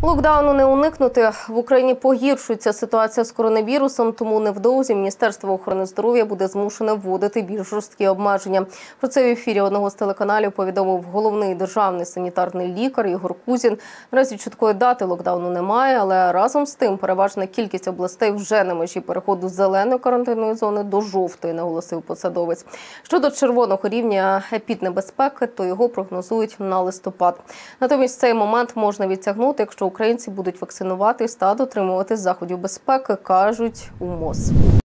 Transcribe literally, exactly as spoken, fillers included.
Локдауну не уникнути. В Україні погіршується ситуація з коронавірусом, тому невдовзі Міністерство охорони здоров'я буде змушене вводити більш жорсткі обмеження. Про це в ефірі одного з телеканалів повідомив головний державний санітарний лікар Ігор Кузін. Наразі чіткої дати локдауну немає, але разом з тим переважна кількість областей вже на межі переходу з зеленої карантинної зони до жовтої, наголосив посадовець. Щодо червоного рівня епіднебезпеки, то його прогнозують на листопад. Натомість цей момент можна відтягнути, якщо українці будуть вакцинуватись та дотримуватись заходів безпеки, кажуть у МОЗ.